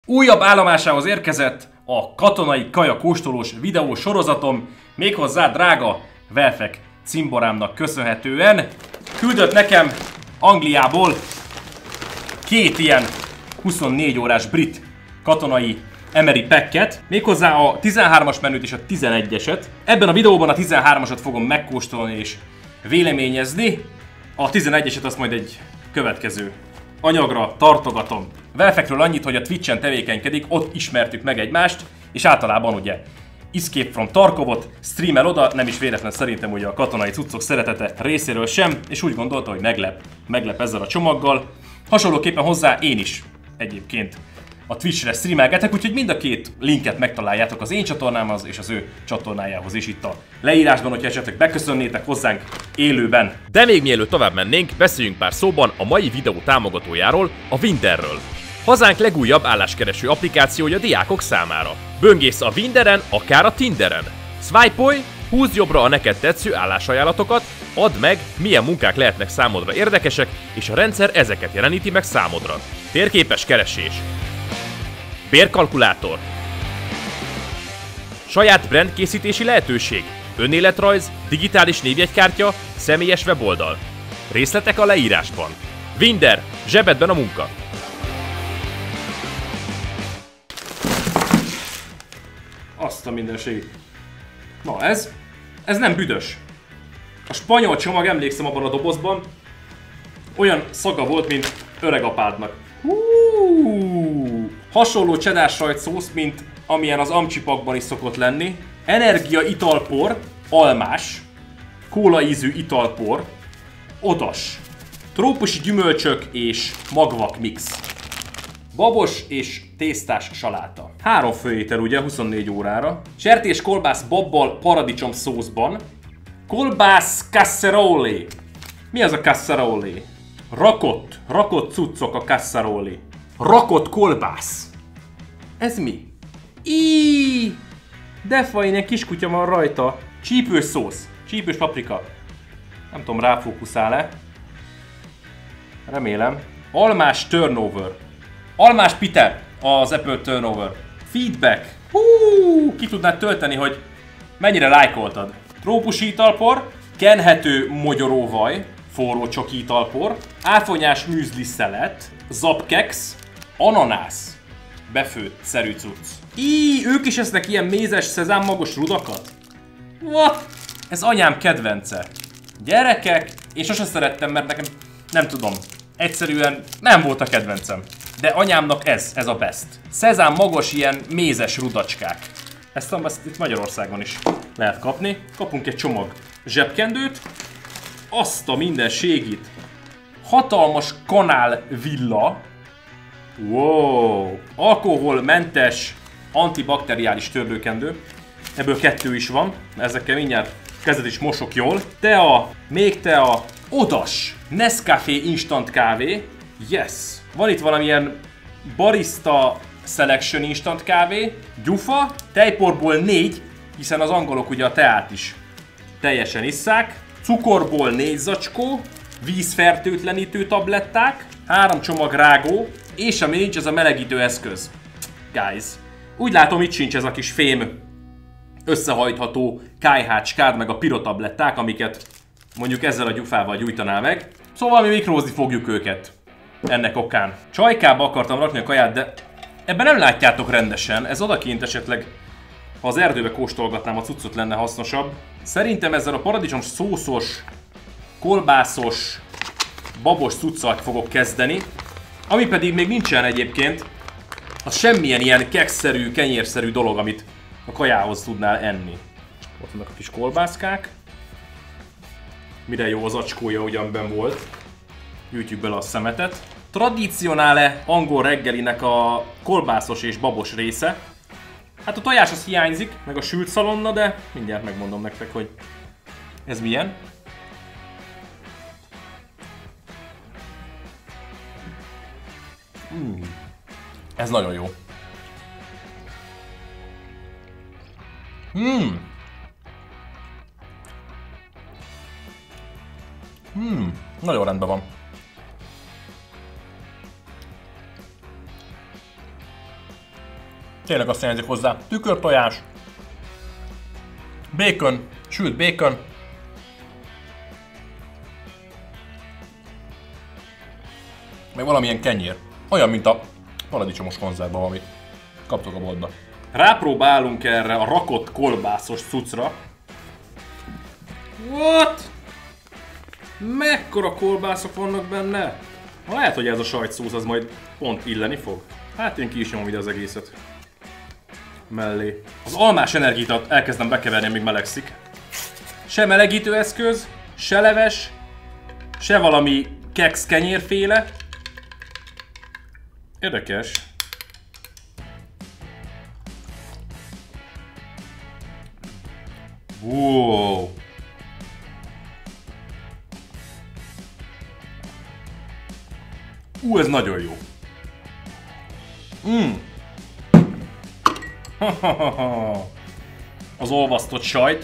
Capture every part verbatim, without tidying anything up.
Újabb állomásához érkezett a katonai kaja kóstolós videó sorozatom, méghozzá drága Velfek cimborámnak köszönhetően. Küldött nekem Angliából két ilyen huszonnégy órás brit katonai Emery packet, méghozzá a tizenhármas menüt és a tizenegyeset. Ebben a videóban a tizenhármasat fogom megkóstolni és véleményezni, a tizenegyeset azt majd egy következő anyagra tartogatom. Velfekről annyit, hogy a Twitchen tevékenykedik, ott ismertük meg egymást, és általában ugye Escape from Tarkovot streamel oda, nem is véletlen szerintem ugye a katonai cuccok szeretete részéről sem, és úgy gondolta, hogy meglep, meglep ezzel a csomaggal. Hasonlóképpen hozzá én is egyébként a Twitchre streamelgetek, úgyhogy mind a két linket megtaláljátok az én csatornámhoz és az ő csatornájához is itt a leírásban, hogyha esetleg beköszönnétek hozzánk élőben. De még mielőtt tovább mennénk, beszéljünk pár szóban a mai videó támogatójáról, a Winderről. Hazánk legújabb álláskereső applikációja diákok számára. Böngész a Winderen, akár a Tinderen. Swipe-olj, húzd jobbra a neked tetsző állásajánlatokat, add meg, milyen munkák lehetnek számodra érdekesek, és a rendszer ezeket jeleníti meg számodra. Térképes keresés. Bérkalkulátor. Saját brand készítési lehetőség. Önéletrajz, digitális névjegykártya, személyes weboldal. Részletek a leírásban. Winder, zsebedben a munka. Azt a mindenségét. Na ez, ez nem büdös. A spanyol csomag, emlékszem abban a dobozban, olyan szaga volt, mint öregapádnak. Hú, hasonló cheddar sajtszósz, mint amilyen az amcsipakban is szokott lenni. Energia italpor, almás, kóla ízű italpor, odas, trópusi gyümölcsök és magvak mix. Babos és tésztás saláta. Három főétel ugye, huszonnégy órára. Sertés kolbász babbal paradicsom szószban. Kolbász casserole. Mi az a casserole? Rakott, rakott cuccok a casserole. Rakott kolbász. Ez mi? Íííí! De fajn, egy kiskutya van rajta. Csípős szósz, csípős paprika. Nem tudom, ráfókuszál-e. Remélem. Almás turnover. Almás Peter, az Apple turnover. Feedback. Hú, ki tudnád tölteni, hogy mennyire lájkoltad. Trópusi italpor, kenhető mogyoróvaj, forró csoki italpor, áfonyás műzli szelet, zapkex, ananász, befőtt szerű cucc. Íí, ők is esznek ilyen mézes szezámmagos rudakat? What? Ez anyám kedvence. Gyerekek, én sosem szerettem, mert nekem, nem tudom, egyszerűen nem volt a kedvencem. De anyámnak ez, ez a best. Szezám magos ilyen mézes rudacskák. Ezt, ezt itt Magyarországon is lehet kapni. Kapunk egy csomag zsebkendőt. Azt a mindenségit. Hatalmas kanál villa. Wow. Alkoholmentes antibakteriális törlőkendő. Ebből kettő is van. Ezekkel mindjárt kezed is mosok jól. Tea, még tea, odas. Nescafé instant kávé. Yes. Van itt valamilyen barista selection instant kávé, gyufa, tejporból négy, hiszen az angolok ugye a teát is teljesen isszák, cukorból négy zacskó, vízfertőtlenítő tabletták, három csomag rágó, és ami nincs, ez a melegítő eszköz. Guys, úgy látom, itt sincs ez a kis fém összehajtható kályhácskád, meg a pirotabletták, amiket mondjuk ezzel a gyufával gyújtanál meg. Szóval mi mikrózni fogjuk őket. Ennek okán. Csajkába akartam rakni a kaját, de ebben nem látjátok rendesen. Ez odakint esetleg, ha az erdőbe kóstolgatnám a cuccot, lenne hasznosabb. Szerintem ezzel a paradicsom szószos, kolbászos, babos cuccal fogok kezdeni. Ami pedig még nincsen egyébként, az semmilyen ilyen kekszszerű, kenyérszerű dolog, amit a kajához tudnál enni. Ott vannak a kis kolbászkák. Mire jó az acskója, ugyanben volt. Gyűjtjük bele a szemetet. Tradicionále angol reggelinek a kolbászos és babos része. Hát a tojás az hiányzik, meg a sült szalonna, de mindjárt megmondom nektek, hogy ez milyen. Mm. Ez nagyon jó. Mm. Mm. Nagyon rendben van. Tényleg azt hiányzik hozzá. Tükörtojás. Bacon. Sült bacon. Meg valamilyen kenyér. Olyan, mint a paradicsomos konzervban, amit kaptok a boltba. Rápróbálunk erre a rakott kolbászos cuccra. What? Mekkora kolbászok vannak benne? Lehet, hogy ez a sajtszósz az majd pont illeni fog. Hát én ki is nyomom ide az egészet. Mellé. Az almás energiát elkezdem bekeverni, amíg melegszik. Se melegítő eszköz, se leves, se valami keks kenyérféle. Érdekes. Wow. Ú, ez nagyon jó. Mm. Az olvasztott sajt.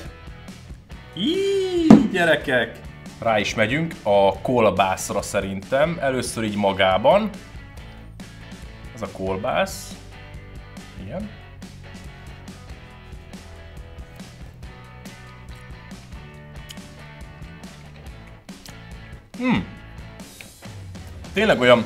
Így, gyerekek. Rá is megyünk a kolbászra szerintem. Először így magában. Ez a kolbász. Igen. Hmm. Tényleg olyan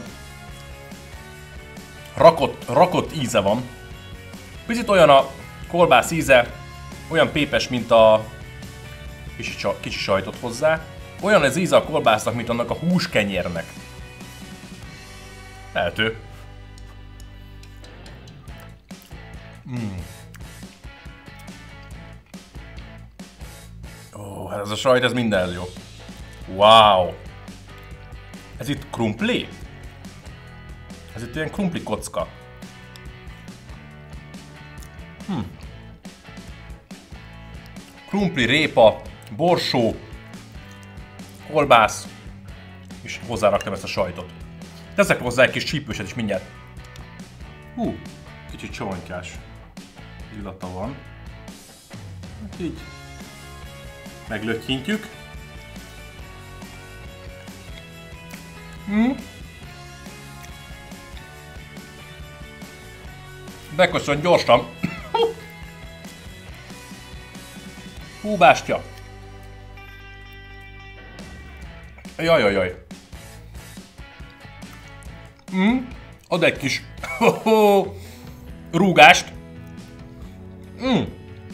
rakott, rakott íze van. Picit olyan a kolbász íze, olyan pépes, mint a kicsi, kicsi sajtot hozzá. Olyan az íze a kolbásznak, mint annak a húskenyérnek. Lehető. Mm. Ó, hát ez a sajt, ez minden jó. Wow! Ez itt krumpli? Ez itt ilyen krumpli kocka. Hm. Krumpli, répa, borsó, kolbász, és hozzáraktam ezt a sajtot. Teszek hozzá egy kis csípőset is mindjárt. Hú, kicsit savonykás illata van. Hát így meglötyintjük. Mm. Beköszön gyorsan. Hú, bástya. Jajajaj. Mm. Ad egy kis rúgást. Mm.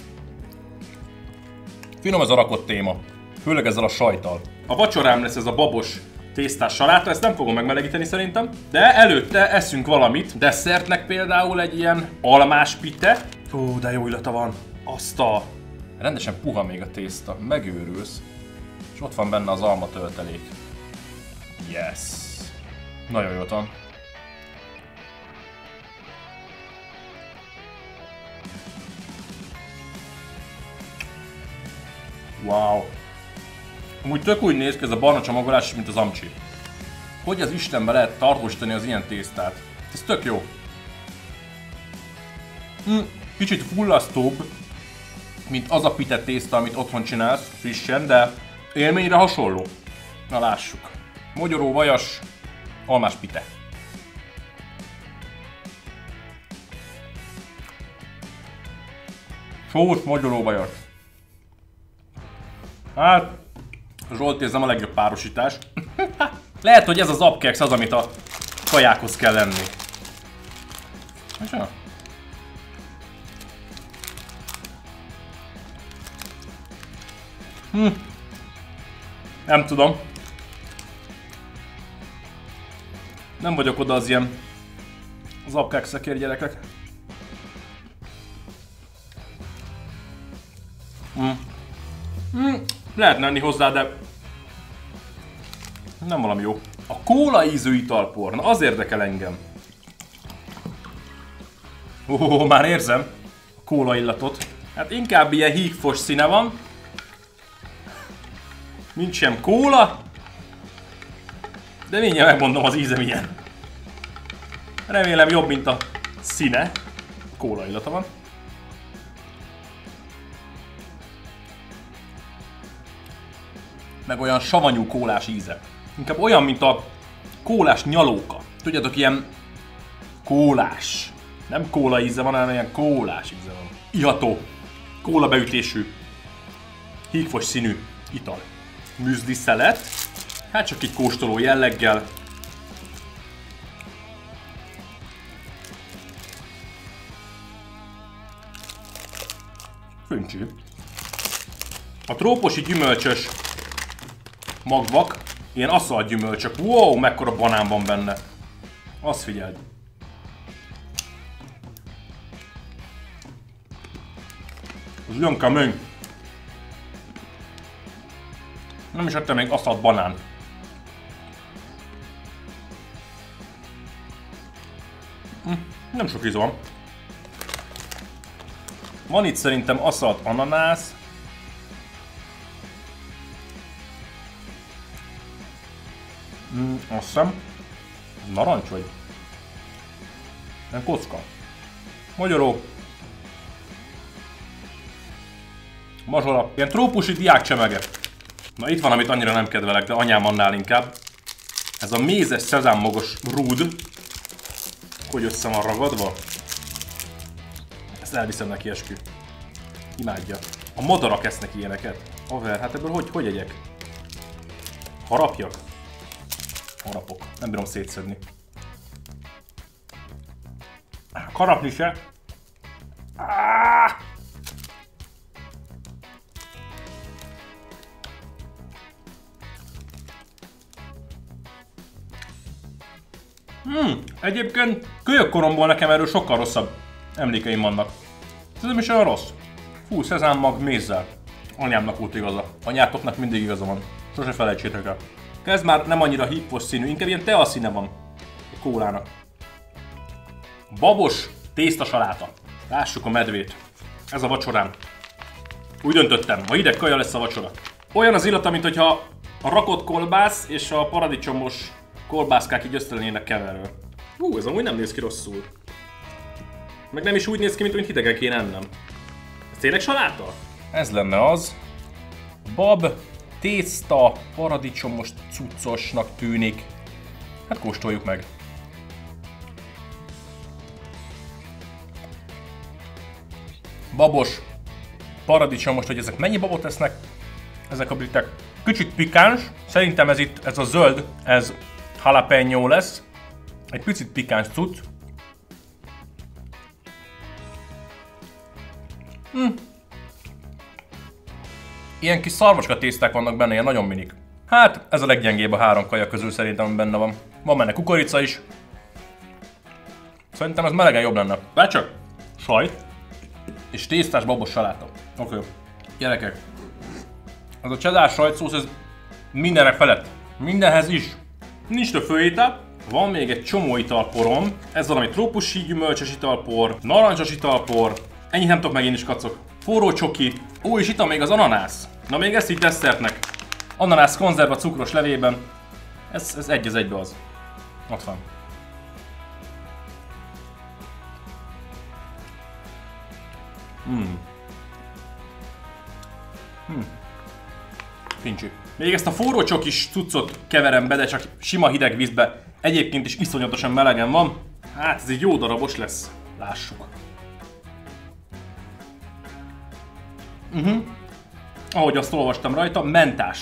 Finom ez a rakott téma. Főleg ezzel a sajttal. A vacsorám lesz ez a babos tésztás saláta, ezt nem fogom megmelegíteni szerintem, de előtte eszünk valamit. Desszertnek például egy ilyen almás pite. Ó, de jó illata van. Azt a... Rendesen puha még a tészta, megőrülsz. És ott van benne az alma töltelék. Yes. Nagyon jót van. Wow. Amúgy tök úgy néz ki ez a barna csomagolás, mint az amcsi. Hogy az Istenbe lehet tartósítani az ilyen tésztát? Ez tök jó. Hm, kicsit fullasztóbb, mint az a pite tészta, amit otthon csinálsz frissen, de élményre hasonló. Na lássuk. Mogyoró, vajas, almás pite. Sós, mogyoró, vajas. Hát... Zsolti, ez nem a legjobb párosítás. Lehet, hogy ez az apkeks az, amit a kajákhoz kell lenni. Hm. Nem tudom. Nem vagyok oda az ilyen az apkekszekért, gyerekek. Hm. Hm. Lehetne enni hozzá, de nem valami jó. A kóla ízű italpor, na az érdekel engem. Ó, oh, már érzem a kóla illatot. Hát inkább ilyen hígfos színe van. Nincs sem kóla. De mindjárt megmondom, az íze milyen. Remélem jobb, mint a színe. Kóla illata van. Meg olyan savanyú kólás íze. Inkább olyan, mint a kólás nyalóka. Tudjátok, ilyen kólás. Nem kóla íze van, hanem ilyen kólás íze van. Iható. Kóla beütésű. Hígfos színű ital. Müzli szelet. Hát csak egy kóstoló jelleggel. Füncsű. A trópusi gyümölcsös magvak, ilyen aszalt gyümölcsök. Wow, mekkora banán van benne. Azt figyeld. Ez olyan kemény. Nem is ettem még aszalt banán. Hm, nem sok íz van. Van itt szerintem aszalt ananász. Mm, azt hiszem. Narancs vagy? Nem kocka. Magyaró. Mazsola. Ilyen trópusi diákcsemege. Na itt van, amit annyira nem kedvelek, de anyám annál inkább. Ez a mézes szezámmagos rúd. Hogy össze van ragadva. Ezt elviszem neki, eskü. Imádja. A madarak esznek ilyeneket. Haver, hát ebből hogy, hogy egyek? Harapjak? Harapok. Nem bírom szétszedni. Harapni se. Hmm, egyébként kölyökkoromból nekem erről sokkal rosszabb emlékeim vannak. Ez nem is olyan rossz. Fú, szezámmag mézzel. Anyámnak volt igaza. Anyátoknak mindig igaza van. Sose felejtsétek el. Ez már nem annyira hígfos színű, inkább ilyen tea színe van a kólának. Babos tésztasaláta. Lássuk a medvét. Ez a vacsorám. Úgy döntöttem, ma hideg kaja lesz a vacsora. Olyan az illata, mint hogyha a rakott kolbász és a paradicsomos kolbászkák így össze lennének keverve. Hú, ez amúgy nem néz ki rosszul. Meg nem is úgy néz ki, mint hogy hidegen kéne ennem. Ez tényleg saláta? Ez lenne az. Bab, tészta, paradicsomos cuccosnak tűnik. Hát kóstoljuk meg. Babos, paradicsomos, hogy ezek mennyi babot esznek? Ezek a britek. Kicsit pikáns. Szerintem ez itt, ez a zöld, ez jalapeno lesz. Egy picit pikáns cucc. Hm. Ilyen kis szarvacska tészták vannak benne, ilyen nagyon minik. Hát, ez a leggyengébb a három kaja közül szerintem, ami benne van. Van benne kukorica is. Szerintem ez melegen jobb lenne. Bárcsak sajt és tésztás babos saláta. Oké. Okay. Gyerekek. Az a cheddar sajtszósz, ez mindenek felett. Mindenhez is. Nincs több főétel. Van még egy csomó italporom. Ez valami trópusi gyümölcsös italpor, narancsos italpor. Ennyit nem tudok meg én is, kacok. Forró csoki. Ó, és itt van még az ananász. Na még ezt így desszertnek. Ananász konzerva cukros levében. Ez, ez egy az egybe az. Ott van. Hmm. Hmm. Fincsi. Még ezt a forró csokis cuccot keverem be, de csak sima hideg vízbe. Egyébként is iszonyatosan melegen van. Hát ez egy jó darabos lesz. Lássuk. Uh-huh. Ahogy azt olvastam rajta, mentás.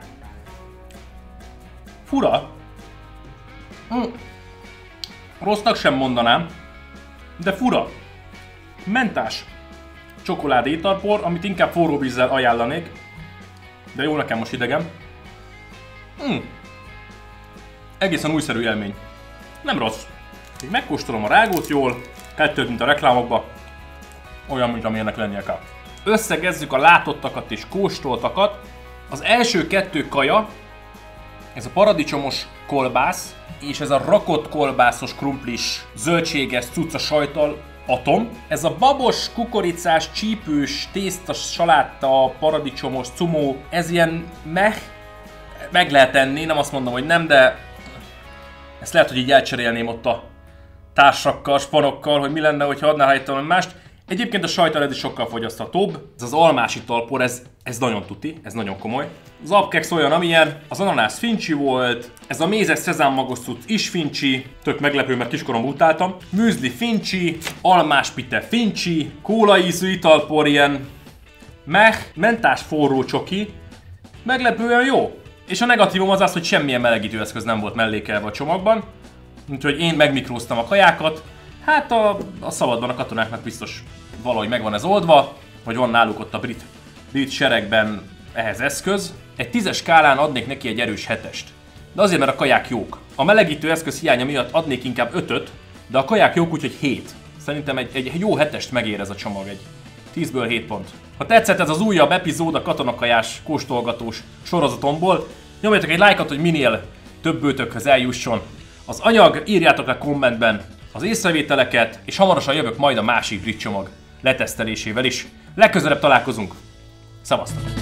Fura. Hm. Rossznak sem mondanám, de fura. Mentás csokoládé italpor, amit inkább forró vízzel ajánlanék. De jó, nekem most idegen. Hm. Egészen újszerű élmény. Nem rossz. Még megkóstolom a rágót jól, kettőt, mint a reklámokban. Olyan, mint amilyennek lennie kell. Összegezzük a látottakat és kóstoltakat. Az első kettő kaja, ez a paradicsomos kolbász, és ez a rakott kolbászos, krumplis, zöldséges cucca sajttal, atom. Ez a babos, kukoricás, csípős, tésztas, saláta, paradicsomos, cumó, ez ilyen meh, meg lehet enni, nem azt mondom, hogy nem, de ezt lehet, hogy így elcserélném ott a társakkal, spanokkal, hogy mi lenne, hogyha adnál helyett valami mást. Egyébként a sajtaled is sokkal fogyaszthatóbb. Ez az almás italpor, ez, ez nagyon tuti, ez nagyon komoly. Az apkex olyan, amilyen, az ananász fincsi volt, ez a mézes szezámmagos cucc is fincsi, tök meglepő, mert kiskorom utáltam. Műzli fincsi, almás pite fincsi, kólaízű italpor ilyen meh, mentás forró csoki, meglepően jó. És a negatívum az az, hogy semmilyen melegítőeszköz nem volt mellékelve a csomagban, úgyhogy én megmikróztam a kajákat. Hát a, a szabadban a katonáknak biztos valahogy megvan ez oldva, vagy van náluk ott a brit, brit seregben ehhez eszköz. Egy tízes skálán adnék neki egy erős hetest. De azért, mert a kaják jók. A melegítő eszköz hiánya miatt adnék inkább ötöt, de a kaják jók, úgyhogy hét. Szerintem egy, egy jó hetest megér ez a csomag, egy tízből hét pont. Ha tetszett ez az újabb epizód a katonakajás kóstolgatós sorozatomból, nyomjatok egy lájkot, hogy minél több őtökhöz eljusson az anyag, írjátok le kommentben az észrevételeket, és hamarosan jövök majd a másik brit csomag letesztelésével is. Legközelebb találkozunk. Szevasztok!